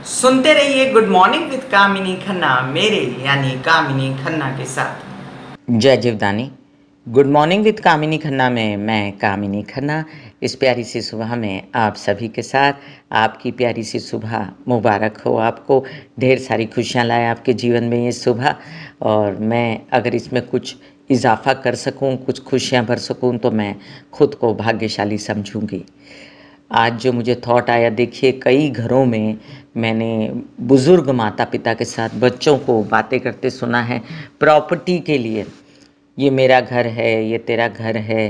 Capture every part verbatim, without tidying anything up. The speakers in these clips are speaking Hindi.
सुनते रहिए good morning with Kamini Khanna मेरे यानी कामिनी खन्ना के साथ। जय Jivdani. Good morning with Kamini Khanna में मैं कामिनी खन्ना इस प्यारी सी सुबह में आप सभी के साथ। आपकी प्यारी सी सुबह मुबारक हो, आपको ढेर सारी खुशियां लाए आपके जीवन में ये सुबह। और मैं अगर इसमें कुछ इजाफा कर सकूं, कुछ खुशियां भर सकूं, तो मैं खुद को भाग्यशाली समझूंगी। आज जो मुझे थॉट आया, देखिए कई घरों में मैंने बुज़ुर्ग माता पिता के साथ बच्चों को बातें करते सुना है प्रॉपर्टी के लिए। ये मेरा घर है, ये तेरा घर है,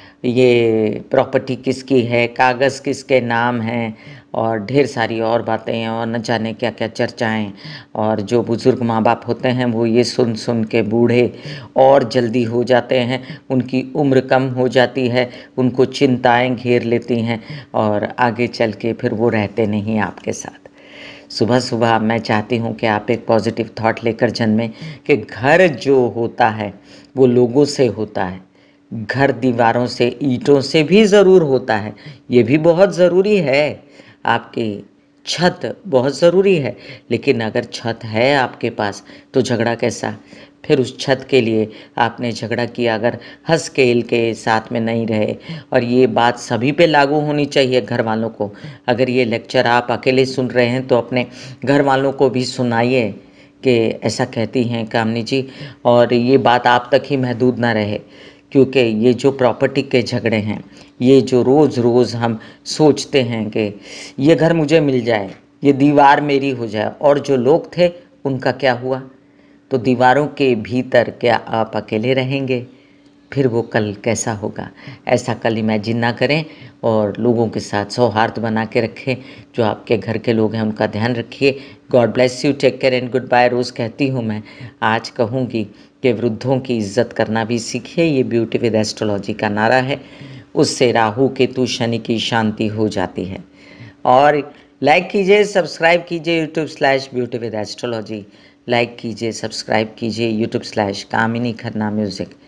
ये प्रॉपर्टी किसकी है, कागज़ किसके नाम हैं, और ढेर सारी और बातें हैं और न जाने क्या क्या चर्चाएं। और जो बुज़ुर्ग माँ बाप होते हैं वो ये सुन सुन के बूढ़े और जल्दी हो जाते हैं, उनकी उम्र कम हो जाती है, उनको चिंताएं घेर लेती हैं और आगे चल के फिर वो रहते नहीं आपके साथ। सुबह सुबह मैं चाहती हूँ कि आप एक पॉजिटिव थॉट लेकर जन्में कि घर जो होता है वो लोगों से होता है। घर दीवारों से, ईंटों से भी ज़रूर होता है, ये भी बहुत ज़रूरी है। आपकी छत बहुत ज़रूरी है, लेकिन अगर छत है आपके पास तो झगड़ा कैसा। फिर उस छत के लिए आपने झगड़ा किया, अगर हंस खेल के साथ में नहीं रहे। और ये बात सभी पे लागू होनी चाहिए, घर वालों को। अगर ये लेक्चर आप अकेले सुन रहे हैं तो अपने घर वालों को भी सुनाइए कि ऐसा कहती हैं कामनी जी, और ये बात आप तक ही महदूद ना रहे। क्योंकि ये जो प्रॉपर्टी के झगड़े हैं, ये जो रोज़ रोज़ हम सोचते हैं कि ये घर मुझे मिल जाए, ये दीवार मेरी हो जाए, और जो लोग थे उनका क्या हुआ। तो दीवारों के भीतर क्या आप अकेले रहेंगे? फिर वो कल कैसा होगा। ऐसा कल इमेजिन ना करें और लोगों के साथ सौहार्द बना के रखें। जो आपके घर के लोग हैं उनका ध्यान रखिए। God bless you, take care and goodbye. रोज़ कहती हूँ मैं, आज कहूँगी कि वृद्धों की इज्जत करना भी सीखिए। ये ब्यूटी विद एस्ट्रोलॉजी का नारा है। उससे राहु केतु शनि की शांति हो जाती है। और लाइक कीजिए, सब्सक्राइब कीजिए YouTube slash beauty with astrology. Like कीजिए, सब्सक्राइब कीजिए YouTube slash Kamini Khanna music.